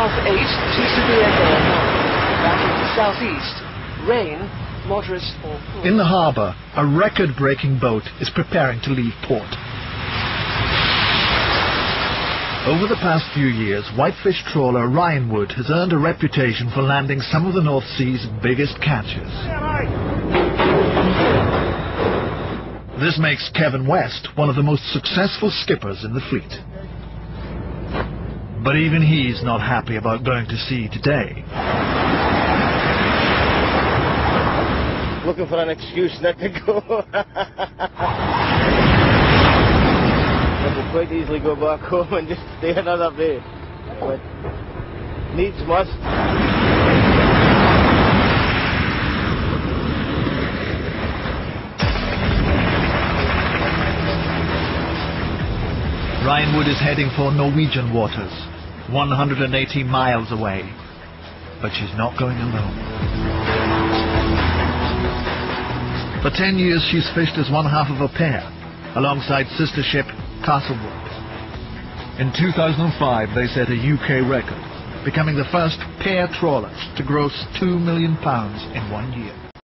south 8 to severe gale 9. Back into southeast. Rain, moderate or full. In the harbour, a record-breaking boat is preparing to leave port. Over the past few years, whitefish trawler Ryanwood has earned a reputation for landing some of the North Sea's biggest catches. This makes Kevin West one of the most successful skippers in the fleet. But even he's not happy about going to sea today. Looking for an excuse not to go. I could quite easily go back home and just stay another day, but needs must. Ryanwood is heading for Norwegian waters, 180 miles away, but she's not going alone. For 10 years she's fished as one half of a pair, alongside sister ship Castlewood. In 2005 they set a UK record, becoming the first pair trawlers to gross £2 million in 1 year.